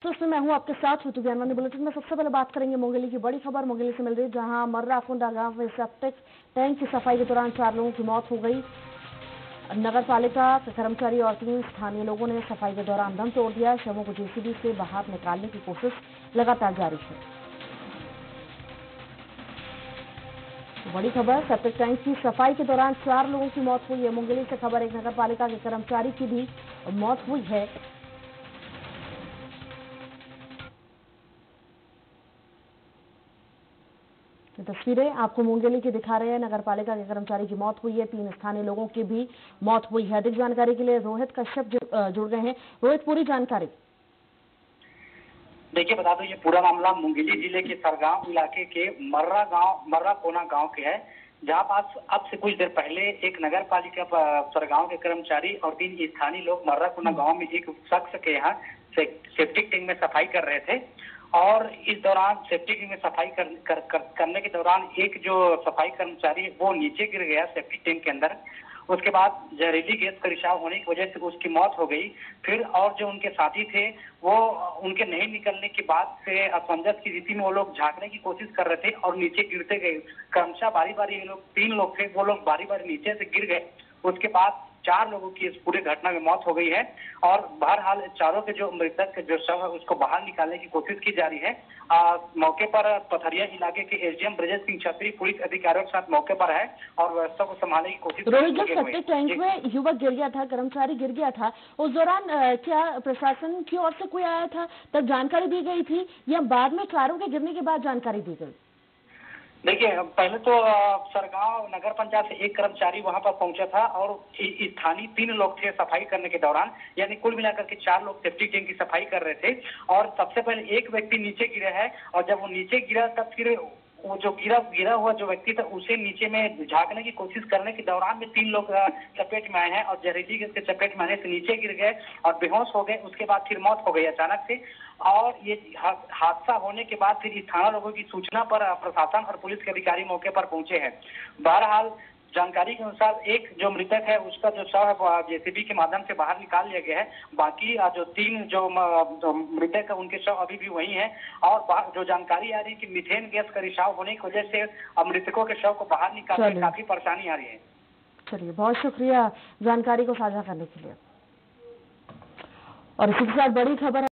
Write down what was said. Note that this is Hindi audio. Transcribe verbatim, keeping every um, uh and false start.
तो इसमें मैं हूं आपके साथ ऋतु ज्ञानवानी। बुलेटिन में सबसे पहले बात करेंगे मुंगेली की बड़ी खबर। मुंगेली से मिल रही जहां मर्राकुंडा गांव में सेप्टिक टैंक की सफाई के दौरान चार लोगों की मौत हो गई। नगर पालिका के कर्मचारी और तीन स्थानीय लोगों ने सफाई के दौरान दम तोड़ दिया। शवों को जेसीबी से बाहर निकालने की कोशिश लगातार जारी है। बड़ी खबर, सेप्टिक टैंक की सफाई के दौरान चार लोगों की मौत हुई है। मुंगेली से खबर, एक नगर पालिका के कर्मचारी की भी मौत हुई है। तो तस्वीरें आपको मुंगेली की दिखा रहे हैं। नगर पालिका के कर्मचारी की मौत हुई है, तीन स्थानीय लोगों की भी मौत हुई है। अधिक जानकारी के लिए रोहित कश्यप जुड़ गए हैं। रोहित, पूरी जानकारी। देखिए, बता दो, ये पूरा मामला मुंगेली जिले के सरगांव इलाके के मर्रा गांव मर्रा कोना गांव के है, जहां पास अब से कुछ देर पहले एक नगर पालिका सरगांव के कर्मचारी और तीन स्थानीय लोग मर्रा कोना गांव में एक शख्स के यहाँ से, सेप्टिक टैंक में सफाई कर रहे थे। और इस दौरान सेप्टिक टैंक में सफाई कर, कर, कर, करने के दौरान एक जो सफाई कर्मचारी है वो नीचे गिर गया सेप्टिक टैंक के अंदर। उसके बाद जहरीली गैस का रिसाव होने की वजह से उसकी मौत हो गई। फिर और जो उनके साथी थे वो उनके नहीं निकलने के बाद से असमंजस की स्थिति में वो लोग झांकने की कोशिश कर रहे थे और नीचे गिरते गए। क्रमशः बारी बारी ये लोग, तीन लोग थे, वो लोग बारी बारी नीचे से गिर गए। उसके बाद चार लोगों की इस पूरी घटना में मौत हो गई है और बहरहाल चारों के जो मृतक जो शव है उसको बाहर निकालने की कोशिश की जा रही है। आ, मौके पर पथरिया इलाके के एसडीएम ब्रजेश सिंह छत्री पुलिस अधिकारियों के साथ मौके पर है और व्यवस्था को संभालने की कोशिश। रोहित, जब सेप्टिक टैंक में युवक गिर गया था, कर्मचारी गिर गया था, उस दौरान क्या प्रशासन की ओर से कोई आया था, तब जानकारी दी गई थी या बाद में चारों के गिरने के बाद जानकारी दी गई? देखिए, पहले तो सरगांव नगर पंचायत से एक कर्मचारी वहां पर पहुंचा था और स्थानीय तीन लोग थे सफाई करने के दौरान, यानी कुल मिलाकर के चार लोग सेप्टिक टैंक की सफाई कर रहे थे। और सबसे पहले एक व्यक्ति नीचे गिरा है और जब वो नीचे गिरा तब फिर वो जो गिरा गिरा हुआ जो व्यक्ति था उसे नीचे में झांकने की कोशिश करने के दौरान में तीन लोग चपेट में आए हैं और जहरीली गैस के चपेट में आने से नीचे गिर गए और बेहोश हो गए। उसके बाद फिर मौत हो गई अचानक से। और ये हादसा होने के बाद फिर स्थानीय लोगों की सूचना पर प्रशासन और पुलिस के अधिकारी मौके पर पहुंचे हैं। बहरहाल जानकारी के अनुसार एक जो मृतक है उसका जो शव है जेसीबी के माध्यम से बाहर निकाल लिया गया है। बाकी जो तीन जो मृतक है उनके शव अभी भी वही हैं और जो जानकारी आ रही है कि मीथेन गैस का रिसाव होने की वजह से मृतकों के शव को बाहर निकालने में काफी परेशानी आ रही है। चलिए, बहुत शुक्रिया जानकारी को साझा करने के लिए। और इसी के साथ बड़ी खबर